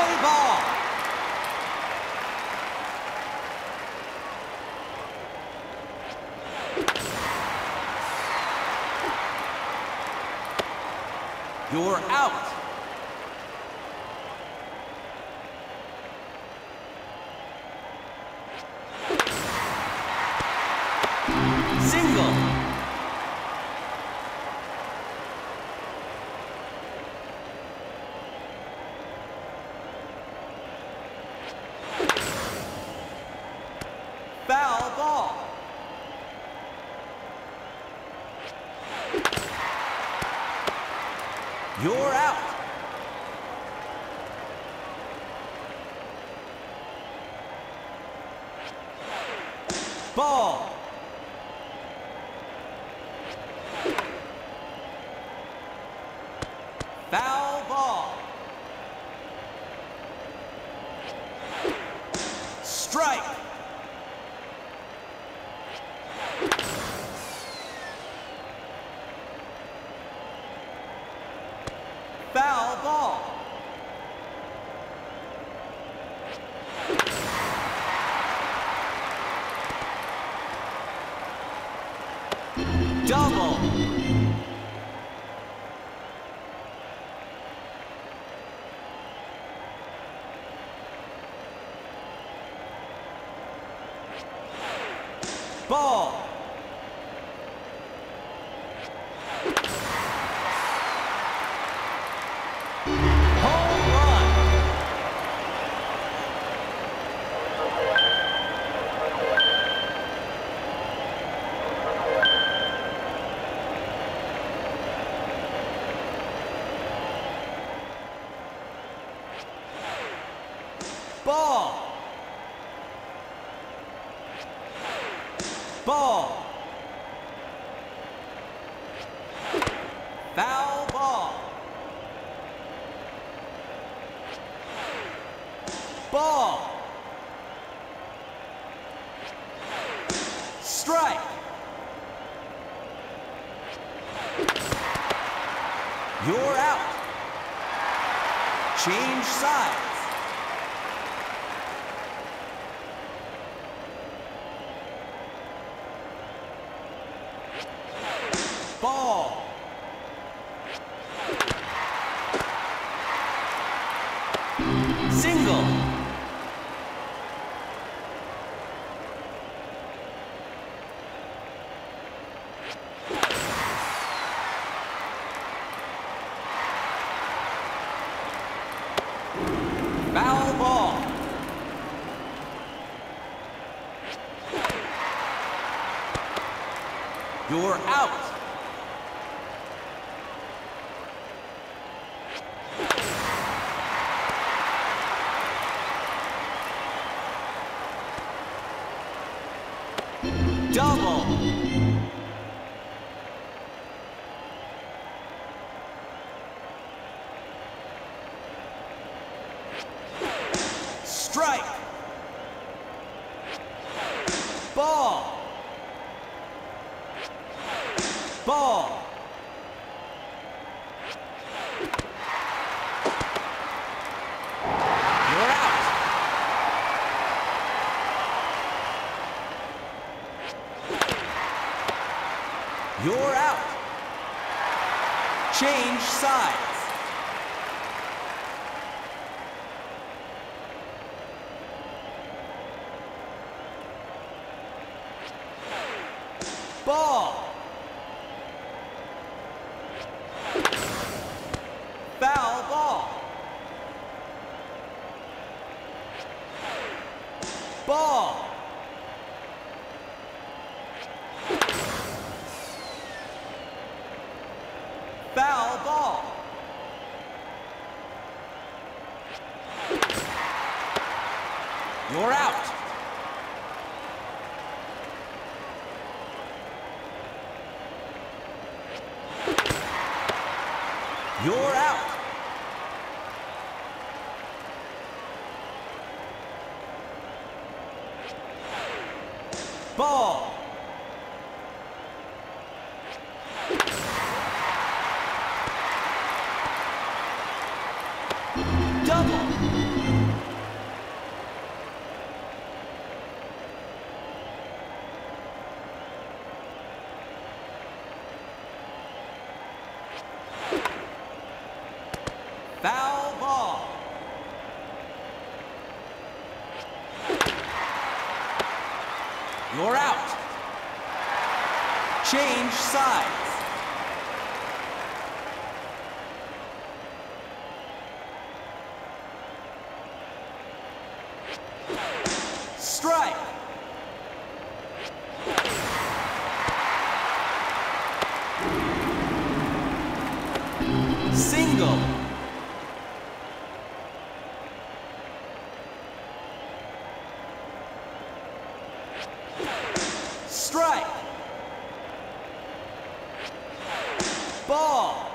Play ball. You're out. Single. Foul ball. You're out. Ball. Foul ball. Strike. Foul ball. Double. Ball. Home run. Ball. Ball. Foul ball. Ball. Strike. You're out. Change sides. Ball. Single. Foul ball. You're out. Double. Strike. Ball. Ball. You're out. You're out. Change sides. Ball. Foul ball. Ball. Foul ball. You're out. You're out. Ball. Double. Change sides. Strike. Single. Strike. Ball.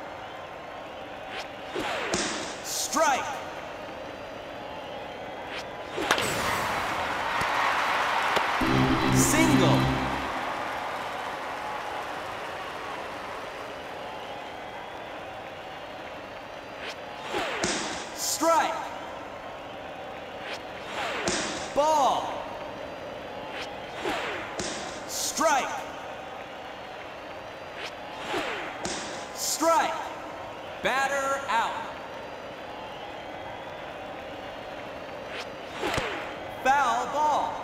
Strike. Single. Strike. Ball. Strike. Strike. Batter out. Foul ball.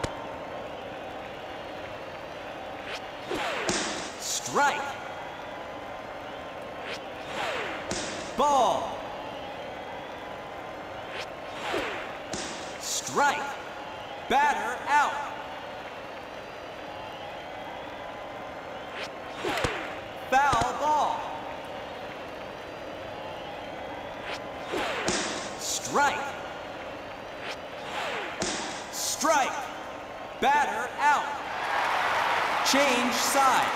Strike. Ball. Strike. Batter out. Foul ball. Strike. Strike. Batter out. Change sides.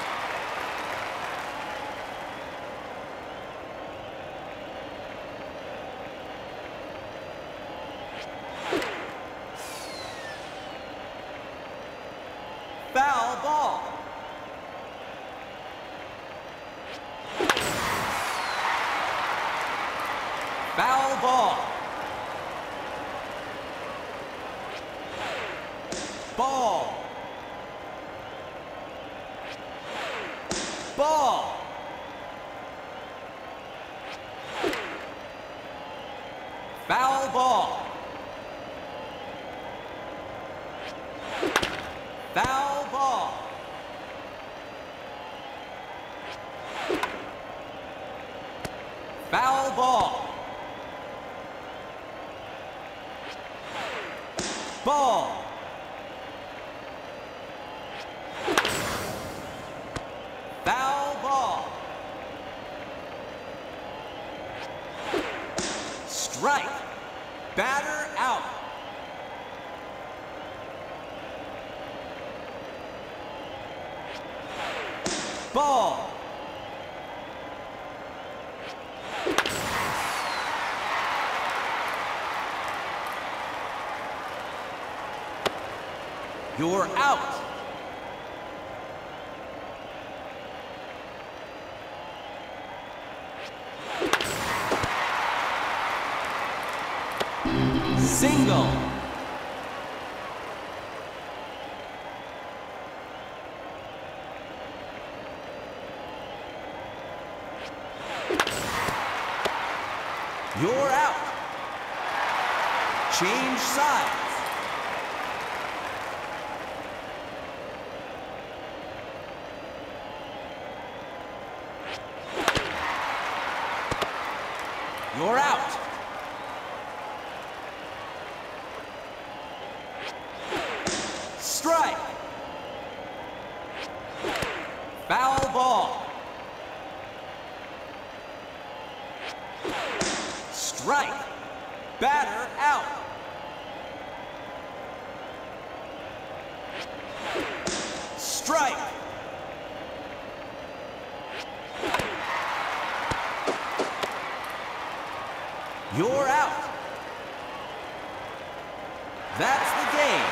Foul ball. Foul ball. Ball. Ball. Foul ball. Foul ball. Foul ball. Ball. Foul ball. Strike. Batter out. Ball. You're out. Single. You're out. Change sides. You're out. Strike. Foul ball. Strike. Batter out. Strike. You're out. That's the game.